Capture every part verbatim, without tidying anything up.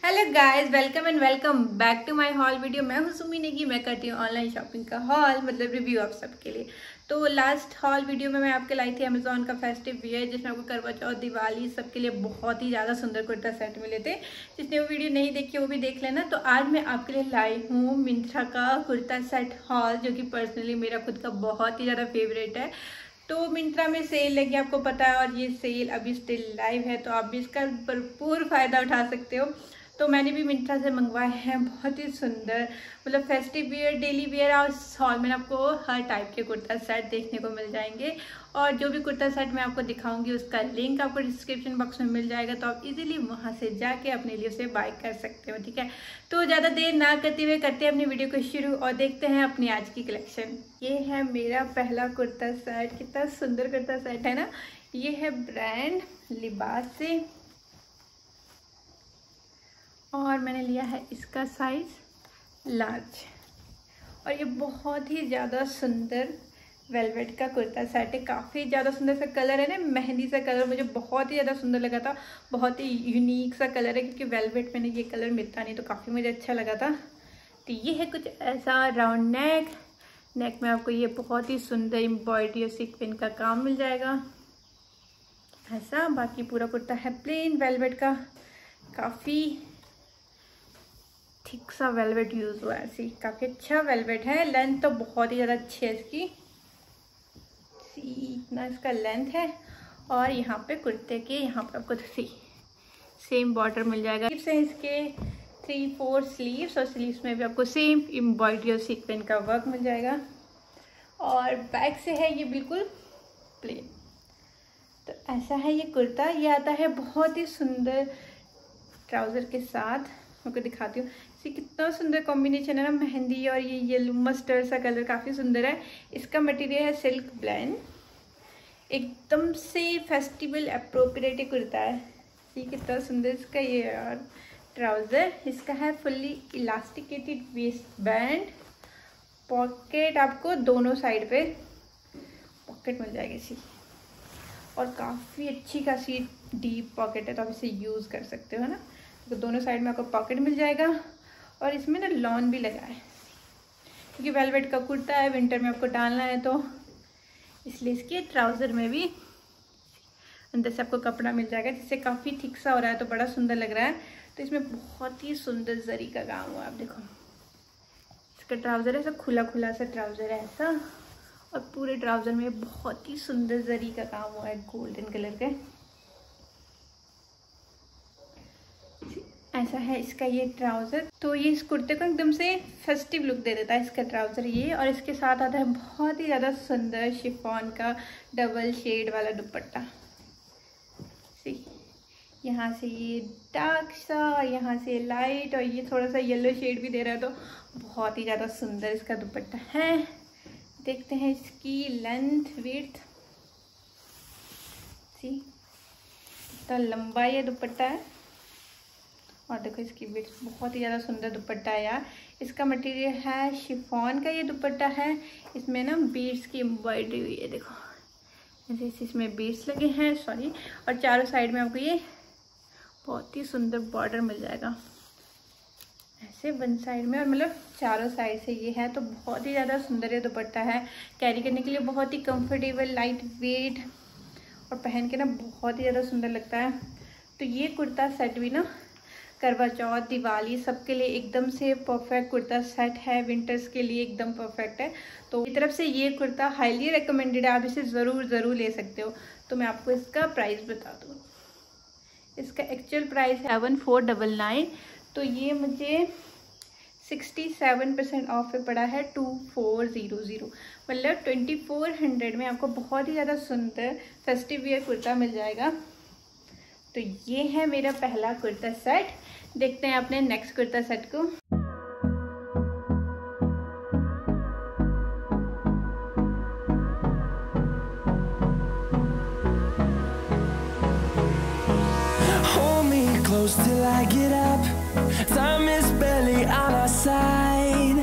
Hello guys, welcome and welcome back to my haul video. मैं हूं सुमी नेगी। मैं करती हूँ ऑनलाइन शॉपिंग का हॉल, मतलब रिव्यू आप सबके लिए। तो लास्ट हॉल वीडियो में मैं आपके लाई थी अमेजोन का फेस्टिव वियर, जिसमें आपको करवा चौथ, दिवाली सबके लिए बहुत ही ज़्यादा सुंदर कुर्ता सेट मिले थे। जिसने वो वीडियो नहीं देखी वो भी देख लेना। तो आज मैं आपके लिए लाई हूँ मिंत्रा का कुर्ता सेट हॉल, जो कि पर्सनली मेरा खुद का बहुत ही ज़्यादा फेवरेट है। तो मिंत्रा में सेल लगी, आपको पता है, और ये सेल अभी स्टिल लाइव है, तो आप भी इसका भरपूर फ़ायदा उठा सकते हो। तो मैंने भी मिंत्रा से मंगवाए हैं बहुत ही सुंदर, मतलब फेस्टिव वियर, डेली वियर, और इस हॉल में आपको हर टाइप के कुर्ता सेट देखने को मिल जाएंगे। और जो भी कुर्ता सेट मैं आपको दिखाऊंगी उसका लिंक आपको डिस्क्रिप्शन बॉक्स में मिल जाएगा, तो आप इजीली वहां से जाके अपने लिए उसे बाय कर सकते हो। ठीक है, तो ज़्यादा देर ना करते हुए करते हैं अपनी वीडियो को शुरू और देखते हैं अपनी आज की कलेक्शन। ये है मेरा पहला कुर्ता सेट। कितना सुंदर कुर्ता सेट है ना। ये है ब्रांड लिबास से, और मैंने लिया है इसका साइज लार्ज। और ये बहुत ही ज़्यादा सुंदर वेलवेट का कुर्ता सेट है। काफ़ी ज़्यादा सुंदर सा कलर है ना, मेहंदी सा कलर, मुझे बहुत ही ज़्यादा सुंदर लगा था। बहुत ही यूनिक सा कलर है, क्योंकि वेलवेट मैंने ये कलर मिलता नहीं, तो काफ़ी मुझे अच्छा लगा था। तो ये है कुछ ऐसा राउंड नेक। नेक में आपको ये बहुत ही सुंदर एम्ब्रॉयडरी और सीक्वेंस का काम मिल जाएगा ऐसा। बाकी पूरा कुर्ता है प्लेन वेलवेट का, काफ़ी थिक सा वेलवेट यूज हुआ है, ऐसी काफ़ी अच्छा वेलवेट है। लेंथ तो बहुत ही ज़्यादा अच्छी है इसकी, इतना इसका लेंथ है। और यहाँ पे कुर्ते के यहाँ पे आपको सी सेम बॉर्डर मिल जाएगा। स्लीव्स हैं इसके थ्री फोर स्लीव्स, और स्लीव्स में भी आपको सेम एम्ब्रॉयडरी और सीक्वेंस का वर्क मिल जाएगा। और बैक से है ये बिल्कुल प्लेन। तो ऐसा है ये कुर्ता। ये आता है बहुत ही सुंदर ट्राउज़र के साथ। आपको दिखाती हूँ इसे, कितना सुंदर कॉम्बिनेशन है ना, मेहंदी और ये येलो मस्टर्ड सा कलर, काफ़ी सुंदर है। इसका मटेरियल है सिल्क ब्लेंड, एकदम से फेस्टिवल अप्रोप्रिएट कुर्ता है। ये कितना सुंदर इसका ये यार ट्राउज़र। इसका है fully elasticated waist band. Pocket आपको दोनों साइड पे पॉकेट मिल जाएगी इसी, और काफ़ी अच्छी खासी डीप पॉकेट है, तो आप इसे यूज़ कर सकते हो ना। तो दोनों साइड में आपको पॉकेट मिल जाएगा। और इसमें ना लॉन भी लगा है, क्योंकि वेलवेट का कुर्ता है, विंटर में आपको डालना है, तो इसलिए इसके ट्राउज़र में भी अंदर से आपको कपड़ा मिल जाएगा, जिससे काफ़ी थिक सा हो रहा है, तो बड़ा सुंदर लग रहा है। तो इसमें बहुत ही सुंदर जरी का काम हुआ, आप देखो। इसका ट्राउज़र ऐसा खुला खुला सा ट्राउज़र है ऐसा, और पूरे ट्राउज़र में बहुत ही सुंदर जरी का काम हुआ है गोल्डन कलर का। ऐसा है इसका ये ट्राउज़र। तो ये इस कुर्ते को एकदम से फेस्टिव लुक दे देता है इसका ट्राउज़र ये। और इसके साथ आता है बहुत ही ज़्यादा सुंदर शिफॉन का डबल शेड वाला दुपट्टा। सी यहाँ से ये डार्क सा, यहाँ से लाइट, और ये थोड़ा सा येलो शेड भी दे रहा है, तो बहुत ही ज़्यादा सुंदर इसका दुपट्टा है। देखते हैं इसकी लेंथ विड्थ। सी कितना लंबा ये दुपट्टा है, और देखो इसकी विड्थ, बहुत ही ज़्यादा सुंदर दुपट्टा है यार। इसका मटेरियल है शिफॉन का ये दुपट्टा है। इसमें ना बीड्स की एम्ब्रॉयडरी हुई है, देखो ऐसे इसमें बीड्स लगे हैं, सॉरी। और चारों साइड में आपको ये बहुत ही सुंदर बॉर्डर मिल जाएगा ऐसे वन साइड में, और मतलब चारों साइड से ये है। तो बहुत ही ज़्यादा सुंदर ये दुपट्टा है, कैरी करने के लिए बहुत ही कंफर्टेबल, लाइट वेट, और पहन के ना बहुत ही ज़्यादा सुंदर लगता है। तो ये कुर्ता सेट भी ना करवा चौथ, दिवाली सबके लिए एकदम से परफेक्ट कुर्ता सेट है। विंटर्स के लिए एकदम परफेक्ट है। तो मेरी तरफ से ये कुर्ता हाईली रिकमेंडेड है, आप इसे ज़रूर ज़रूर ले सकते हो। तो मैं आपको इसका प्राइस बता दूँ। इसका एक्चुअल प्राइस है सेवन फोर डबल नाइन। तो ये मुझे सिक्सटी सेवन परसेंट ऑफ पे पड़ा है टू फोर ज़ीरो ज़ीरो, मतलब ट्वेंटी फोर हंड्रेड में आपको बहुत ही ज़्यादा सुंदर फेस्टिव वियर कुर्ता मिल जाएगा। तो ये है मेरा पहला कुर्ता सेट। देखते हैं अपने नेक्स्ट कुर्ता सेट को। Hold me close till I get up. Time is barely on our side.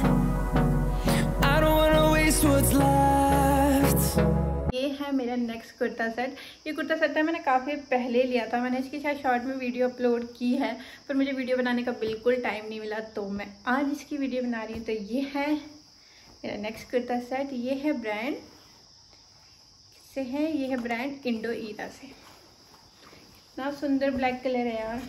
I don't wanna waste what's left. ये है मेरा नेक्स्ट कुर्ता सेट। ये कुर्ता सेट है मैंने काफ़ी पहले लिया था, मैंने इसकी शायद शॉर्ट में वीडियो अपलोड की है, पर मुझे वीडियो बनाने का बिल्कुल टाइम नहीं मिला, तो मैं आज इसकी वीडियो बना रही हूँ। तो ये है मेरा नेक्स्ट कुर्ता सेट। ये है ब्रांड से है, ये है ब्रांड इंडो ईरा से। इतना सुंदर ब्लैक कलर है यार।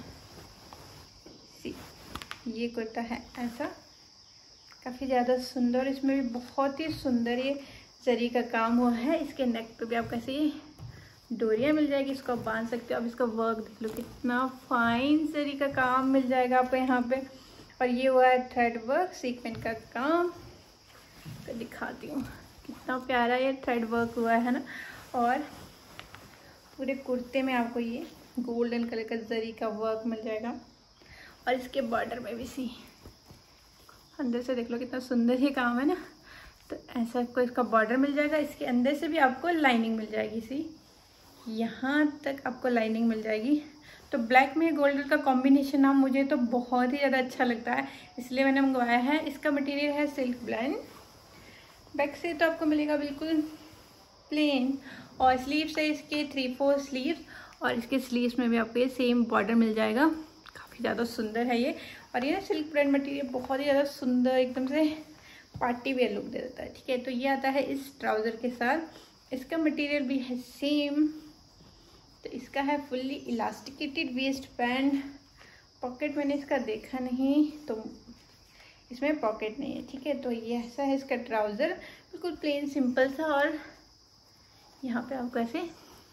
सी ये कुर्ता है ऐसा, काफ़ी ज़्यादा सुंदर, इसमें भी बहुत ही सुंदर ये जरी का काम हुआ है। इसके नेक पे भी आपको ऐसे डोरियाँ मिल जाएगी, इसको आप बांध सकते हो। अब इसका वर्क देख लो, कितना फाइन जरी का काम मिल जाएगा आपको यहाँ पे। और ये हुआ है थ्रेड वर्क, सीक्वेंस का काम। तो दिखाती हूँ कितना प्यारा ये थ्रेड वर्क हुआ है ना। और पूरे कुर्ते में आपको ये गोल्डन कलर का जरी का वर्क मिल जाएगा। और इसके बॉर्डर में भी सी अंदर से देख लो कितना सुंदर ये काम है ना। तो ऐसा आपको इसका बॉर्डर मिल जाएगा। इसके अंदर से भी आपको लाइनिंग मिल जाएगी, सी यहाँ तक आपको लाइनिंग मिल जाएगी। तो ब्लैक में गोल्डन का कॉम्बिनेशन ना मुझे तो बहुत ही ज़्यादा अच्छा लगता है, इसलिए मैंने मंगवाया है। इसका मटेरियल है सिल्क ब्लेंड। बैक से तो आपको मिलेगा बिल्कुल प्लेन, और स्लीव्स है इसके थ्री फोर स्लीव्स, और इसके स्लीव्स में भी आपको ये सेम बॉर्डर मिल जाएगा। काफ़ी ज़्यादा सुंदर है ये। और ये ना सिल्क ब्लेंड मटेरियल बहुत ही ज़्यादा सुंदर, एकदम से पार्टी वेयर लुक दे देता है। ठीक है, तो ये आता है इस ट्राउज़र के साथ। इसका मटेरियल भी है सेम। तो इसका है fully elasticated waist band. Pocket मैंने इसका देखा नहीं, तो इसमें पॉकेट नहीं है। ठीक है, तो ये ऐसा है इसका ट्राउज़र, बिल्कुल प्लेन सिंपल सा। और यहाँ पे आपको ऐसे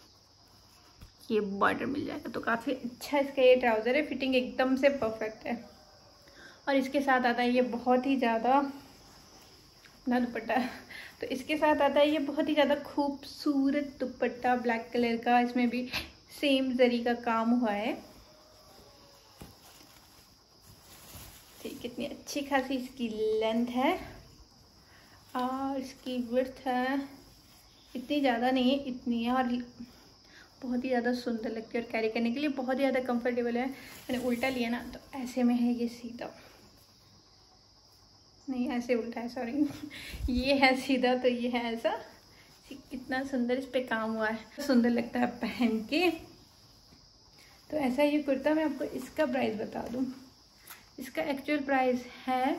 ये बॉर्डर मिल जाएगा। तो काफ़ी अच्छा इसका ये ट्राउज़र है, फिटिंग एकदम से परफेक्ट है। और इसके साथ आता है ये बहुत ही ज़्यादा अपना दुपट्टा। तो इसके साथ आता है ये बहुत ही ज़्यादा खूबसूरत दुपट्टा ब्लैक कलर का। इसमें भी सेम जरी का काम हुआ है। ठीक, कितनी अच्छी खासी इसकी लेंथ है और इसकी विड्थ है, इतनी ज़्यादा नहीं है, इतनी है। और बहुत ही ज़्यादा सुंदर लगती है और कैरी करने के लिए बहुत ही ज़्यादा कंफर्टेबल है। मैंने उल्टा लिया ना, तो ऐसे में है ये सीधा, नहीं ऐसे उल्टा है, सॉरी ये है सीधा, तो ये है ऐसा। कितना सुंदर इस पे काम हुआ है, सुंदर लगता है पहन के। तो ऐसा ये कुर्ता। मैं आपको इसका प्राइस बता दूं, इसका एक्चुअल प्राइस है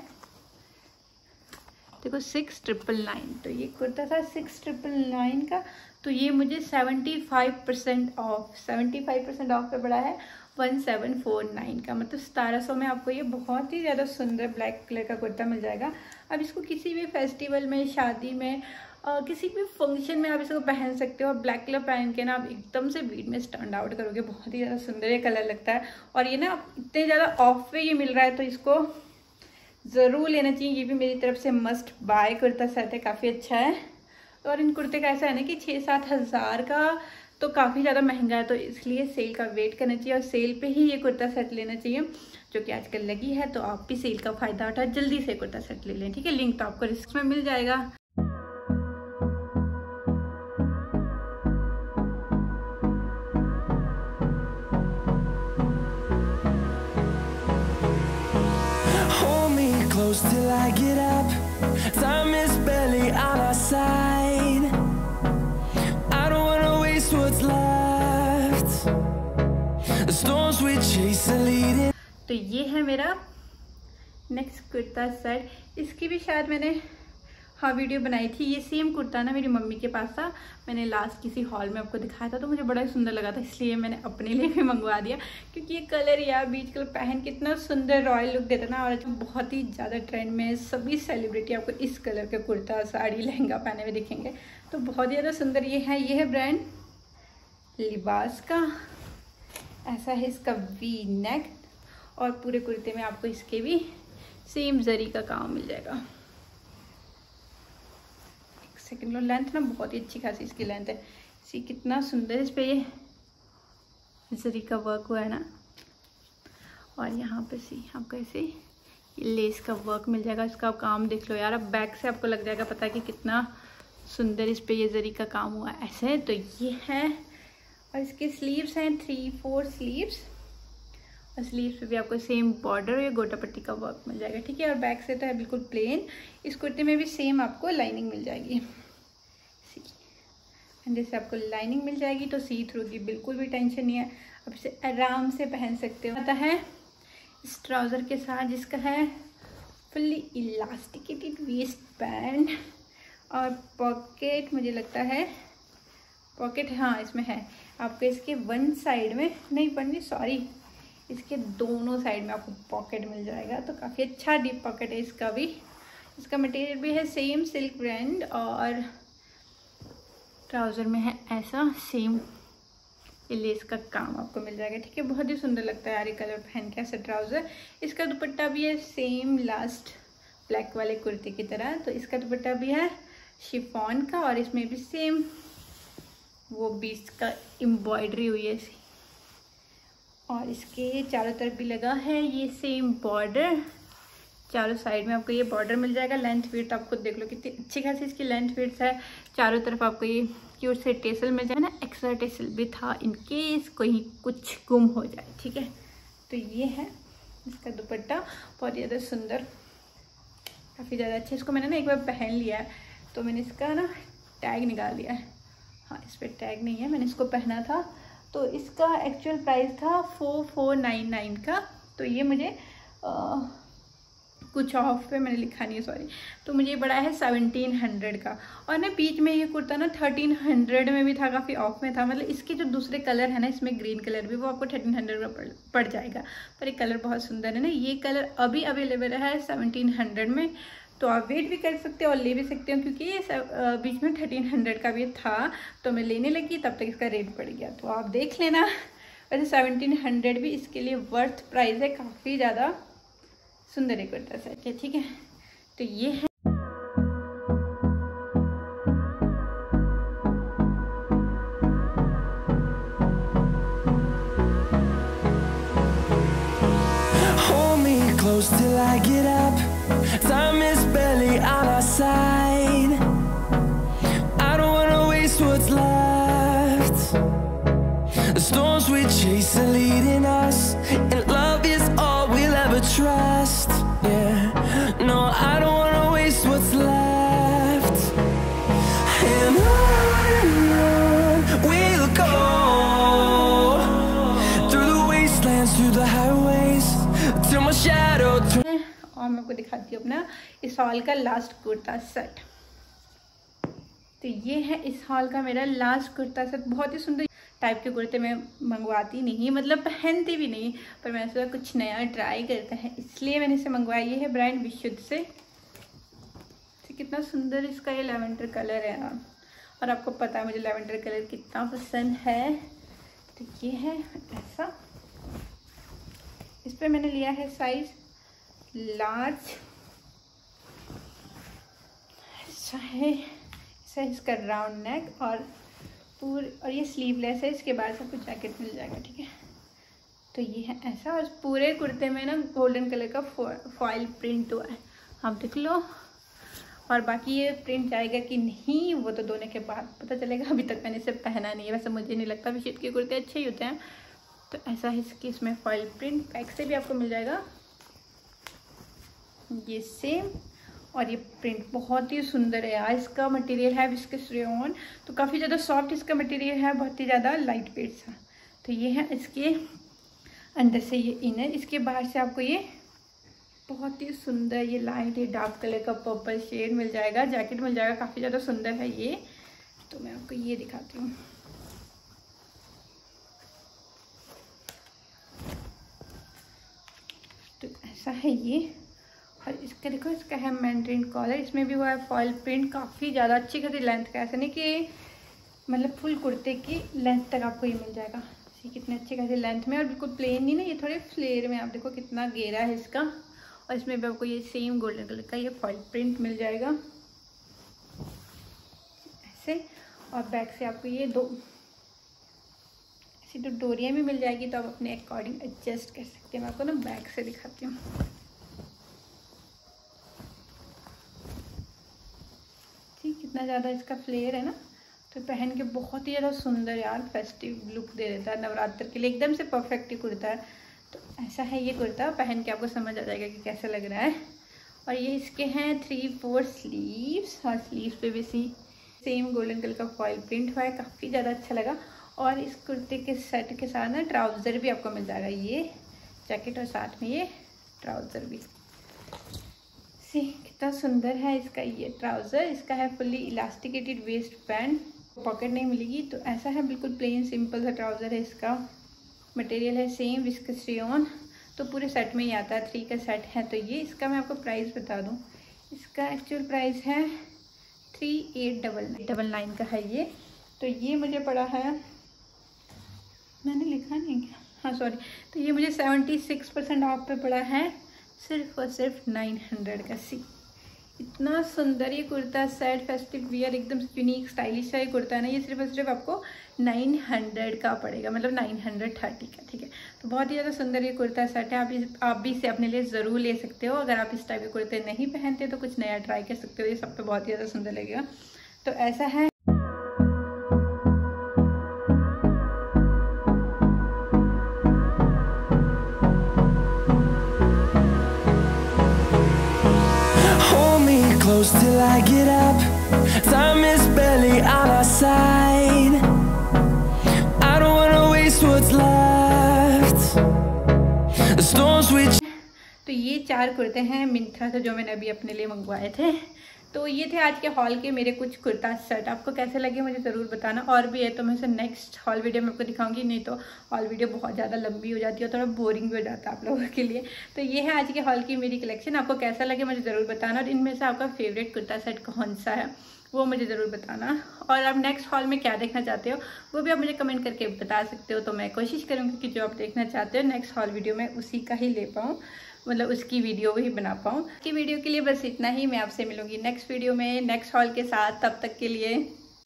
देखो सिक्स ट्रिपल नाइन। तो ये कुर्ता था सिक्स ट्रिपल नाइन का, तो ये मुझे seventy five percent off seventy five percent off पे पड़ा है वन सेवन फोर नाइन का। मतलब सतारह सौ में आपको ये बहुत ही ज़्यादा सुंदर ब्लैक कलर का कुर्ता मिल जाएगा। अब इसको किसी भी फेस्टिवल में, शादी में, आ, किसी भी फंक्शन में आप इसको पहन सकते हो। और ब्लैक कलर पहन के ना आप एकदम से भीड़ में स्टैंड आउट करोगे, बहुत ही ज़्यादा सुंदर ये कलर लगता है। और ये ना इतने ज़्यादा ऑफ पे ये मिल रहा है, तो इसको ज़रूर लेना चाहिए। ये भी मेरी तरफ से मस्ट बाय कुर्ता सेट है, काफ़ी अच्छा है। और इन कुर्ते का ऐसा है ना कि छः सात हज़ार का तो काफ़ी ज़्यादा महंगा है, तो इसलिए सेल का वेट करना चाहिए और सेल पे ही ये कुर्ता सेट लेना चाहिए, जो कि आजकल लगी है। तो आप भी सेल का फ़ायदा उठा जल्दी से कुर्ता सेट ले लें। ठीक है, लिंक तो आपको रिस्क में मिल जाएगा। Till I get up, time is barely on our side. I don't wanna waste what's left. The storms we chase are leading. तो ये है मेरा नेक्स्ट कुर्ता सेट। इसकी भी शायद मैंने हाँ वीडियो बनाई थी। ये सेम कुर्ता ना मेरी मम्मी के पास था, मैंने लास्ट किसी हॉल में आपको दिखाया था, तो मुझे बड़ा ही सुंदर लगा था, इसलिए मैंने अपने लिए भी मंगवा दिया। क्योंकि ये कलर या बीच कलर पहन के इतना सुंदर रॉयल लुक देता ना। और बहुत ही ज़्यादा ट्रेंड में सभी सेलिब्रिटी आपको इस कलर के कुर्ता, साड़ी, लहंगा पहने हुए दिखेंगे, तो बहुत ही ज़्यादा सुंदर ये है। ये है ब्रांड लिबास का। ऐसा है इसका वी नेक, और पूरे कुर्ते में आपको इसके भी सेम जरी का काम मिल जाएगा। सेकंड लो लेंथ ना बहुत ही अच्छी खासी इसकी लेंथ है। सी कितना सुंदर इस पे ये जरी का वर्क हुआ है ना। और यहाँ पे सी आपको ऐसे ये लेस का वर्क मिल जाएगा। इसका काम देख लो यार, अब बैक से आपको लग जाएगा पता है कि कितना सुंदर इस पे ये जरी का काम हुआ है ऐसे। तो ये है, और इसके स्लीव्स हैं थ्री फोर स्लीव्स, और स्लीव्स पे भी आपको सेम बॉर्डर या गोटा पट्टी का वर्क मिल जाएगा। ठीक है, और बैक से तो है बिल्कुल प्लेन। इस कुर्ते में भी सेम आपको लाइनिंग मिल जाएगी। अंदर से आपको लाइनिंग मिल जाएगी, तो सी थ्रू की बिल्कुल भी टेंशन नहीं है, आप इसे आराम से पहन सकते हो। आता है इस ट्राउज़र के साथ जिसका है फुल्ली इलास्टिकेटेड वेस्ट बैंड और पॉकेट, मुझे लगता है पॉकेट हाँ इसमें है। आपको इसके वन साइड में नहीं पड़नी, सॉरी इसके दोनों साइड में आपको पॉकेट मिल जाएगा, तो काफ़ी अच्छा डीप पॉकेट है इसका भी। इसका मटेरियल भी है सेम सिल्क ब्रांड और ट्राउज़र में है ऐसा सेम लेस का काम आपको मिल जाएगा, ठीक है। बहुत ही सुंदर लगता है यार ये कलर पहन के ऐसा ट्राउज़र। इसका दुपट्टा भी है सेम लास्ट ब्लैक वाले कुर्ते की तरह, तो इसका दुपट्टा भी है शिफॉन का और इसमें भी सेम वो बीच का एम्ब्रॉयडरी हुई है ऐसी, और इसके चारों तरफ भी लगा है ये सेम बॉर्डर। चारों साइड में आपको ये बॉर्डर मिल जाएगा। लेंथ विड्थ आप खुद देख लो कितनी अच्छी खासी इसकी लेंथ विड्थ है। चारों तरफ आपको ये क्यूट से टेसल मिल जाए ना, एक्स्ट्रा टेसल भी था इन केस कोई कुछ गुम हो जाए, ठीक है। तो ये है इसका दुपट्टा, बहुत ज़्यादा सुंदर, काफ़ी ज़्यादा अच्छा। इसको मैंने ना एक बार पहन लिया है तो मैंने इसका ना टैग निकाल दिया है, हाँ इस पर टैग नहीं है, मैंने इसको पहना था तो इसका एक्चुअल प्राइस था फोर फोर नाइन नाइन का, तो ये मुझे आ, कुछ ऑफ पे मैंने लिखा नहीं है सॉरी, तो मुझे पड़ा है सेवनटीन हंड्रेड का। और ना बीच में ये कुर्ता ना थर्टीन हंड्रेड में भी था, काफ़ी ऑफ में था, मतलब इसके जो दूसरे कलर है ना, इसमें ग्रीन कलर भी, वो आपको थर्टीन हंड्रेड का पड़, पड़ जाएगा। पर ये कलर बहुत सुंदर है ना, ये कलर अभी अवेलेबल है सेवनटीन हंड्रेड में, तो आप वेट भी कर सकते हो और ले भी सकते हो, क्योंकि ये बीच में थर्टीन हंड्रेड का भी था तो मैं लेने लगी तब तक इसका रेट पड़ गया, तो आप देख लेना। वैसे सेवनटीन हंड्रेड भी इसके लिए वर्थ प्राइस है, काफ़ी ज़्यादा सुंदर एक कुर्ता सेट है, ठीक है। तो ये है close till I get up. Time is barely on our side. I don't wanna waste what's left. The storms we chase are leading us, and love is all we'll ever trust. Yeah, no, I don't wanna waste what's left. And on and on we'll go, through the wastelands, through the highways, till my shadow. और मैं आपको दिखाती हूँ अपना इस hall का last kurta set. तो ये है इस हॉल का मेरा लास्ट कुर्ता सेट। बहुत ही सुंदर टाइप के कुर्ते मैं मंगवाती नहीं, मतलब पहनती भी नहीं, पर मैंने सोचा कुछ नया ट्राई करता है इसलिए मैंने इसे मंगवाया। ये है ब्रांड विशुद्ध से। तो कितना सुंदर इसका ये लेवेंडर कलर है यार, और आपको पता है मुझे लेवेंडर कलर कितना पसंद है। तो ये है ऐसा, इस पर मैंने लिया है साइज लार्ज, ऐसा है, ऐसा इसका राउंड नेक और पूरे, और ये स्लीवलेस है, इसके बाद सब कुछ जैकेट मिल जाएगा, ठीक है। तो ये है ऐसा, और पूरे कुर्ते में ना गोल्डन कलर का फॉइल प्रिंट हुआ है, आप देख लो। और बाकी ये प्रिंट जाएगा कि नहीं वो तो धोने के बाद पता चलेगा, अभी तक मैंने इसे पहना नहीं है। वैसे मुझे नहीं लगता विशुद्ध के कुर्ते अच्छे ही होते हैं। तो ऐसा है इसकी, इसमें फॉइल प्रिंट बैक से भी आपको मिल जाएगा ये सेम, और ये प्रिंट बहुत ही सुंदर है यार। इसका मटेरियल है विस्कस रेयॉन, तो काफ़ी ज़्यादा सॉफ्ट इसका मटेरियल है, बहुत ही ज़्यादा लाइट वेट सा। तो ये है इसके अंदर से ये इनर, इसके बाहर से आपको ये बहुत ही सुंदर ये लाइट ये डार्क कलर का पर्पल शेड मिल जाएगा, जैकेट मिल जाएगा, काफ़ी ज़्यादा सुंदर है ये। तो मैं आपको ये दिखाती हूँ। तो ऐसा है ये, और इसका देखो इसका है मैंड्रिन कॉलर, इसमें भी वो है फॉइल प्रिंट, काफ़ी ज़्यादा अच्छी खासी लेंथ का, ऐसा नहीं कि मतलब फुल कुर्ते की लेंथ तक आपको ये मिल जाएगा। ये कितने अच्छे खासी लेंथ में, और बिल्कुल प्लेन नहीं ना, ये थोड़े फ्लेयर में, आप देखो कितना घेरा है इसका। और इसमें भी आपको ये सेम गोल्डन कलर का ये फॉइल प्रिंट मिल जाएगा ऐसे, और बैक से आपको ये दो ऐसी दो डोरियाँ भी मिल जाएगी, तो आप अपने अकॉर्डिंग एडजस्ट कर सकते हैं। मैं आपको ना बैक से दिखाती हूँ। कितना ज़्यादा इसका फ्लेयर है ना, तो पहन के बहुत ही ज़्यादा सुंदर यार फेस्टिव लुक दे देता है, नवरात्र के लिए एकदम से परफेक्ट ही कुर्ता है। तो ऐसा है ये कुर्ता, पहन के आपको समझ आ जाएगा कि कैसा लग रहा है। और ये इसके हैं थ्री फोर स्लीव्स, और स्लीव्स पे भी सी सेम गोल्डन कलर का फॉइल प्रिंट हुआ है, काफ़ी ज़्यादा अच्छा लगा। और इस कुर्ते के सेट के साथ ना ट्राउज़र भी आपको मिल जाएगा, ये जैकेट और साथ में ये ट्राउज़र भी। सी कितना सुंदर है इसका ये ट्राउज़र। इसका है fully elasticated waist band, pocket नहीं मिलेगी। तो ऐसा है, बिल्कुल प्लेन सिंपल सा ट्राउज़र है। इसका मटेरियल है सेम विस्कस रेयॉन। तो पूरे सेट में ही आता है, थ्री का सेट है। तो ये इसका मैं आपको प्राइस बता दूँ, इसका एक्चुअल प्राइस है three eight double double nine का है ये। तो ये मुझे पड़ा है, मैंने लिखा नहीं क्या, हाँ सॉरी, तो ये मुझे सेवेंटी सिक्स परसेंट ऑफ पे पड़ा है, सिर्फ और सिर्फ नाइन हंड्रेड का। सी इतना सुंदर ये कुर्ता सेट, फेस्टिव वियर, एकदम यूनिक स्टाइलिश सा ये कुर्ता है ना, ये सिर्फ और सिर्फ आपको नाइन हंड्रेड का पड़ेगा, मतलब नाइन हंड्रेड थर्टी का, ठीक है। तो बहुत ही ज़्यादा सुंदर ये कुर्ता सेट है। आप इस आप भी इसे अपने लिए ज़रूर ले सकते हो। अगर आप इस टाइप के कुर्ते नहीं पहनते तो कुछ नया ट्राई कर सकते हो, ये सब पे बहुत ही ज़्यादा सुंदर लगेगा। तो ऐसा है। Close till I get up, time is barely on our side. I don't wanna waste what's left. The storms we. तो ये चार कुर्ते हैं मिंत्रा से जो मैंने अभी अपने लिए मंगवाए थे। तो ये थे आज के हॉल के मेरे कुछ कुर्ता सेट। आपको कैसे लगे मुझे ज़रूर बताना। और भी है तो मैं इसे नेक्स्ट हॉल वीडियो में आपको दिखाऊंगी, नहीं तो हॉल वीडियो बहुत ज़्यादा लंबी हो जाती है और थोड़ा बोरिंग भी हो जाता है आप लोगों के लिए। तो ये है आज के हॉल की मेरी कलेक्शन। आपको कैसा लगे मुझे ज़रूर बताना, और इनमें से आपका फेवरेट कुर्ता सेट कौन सा है वो मुझे ज़रूर बताना। और आप नेक्स्ट हॉल में क्या देखना चाहते हो वो भी आप मुझे कमेंट करके बता सकते हो। तो मैं कोशिश करूँगी कि जो आप देखना चाहते हो नेक्स्ट हॉल वीडियो में उसी का ही ले पाऊँ, मतलब उसकी वीडियो भी बना पाऊँ। की वीडियो के लिए बस इतना ही। मैं आपसे मिलूंगी नेक्स्ट वीडियो में नेक्स्ट हॉल के साथ। तब तक के लिए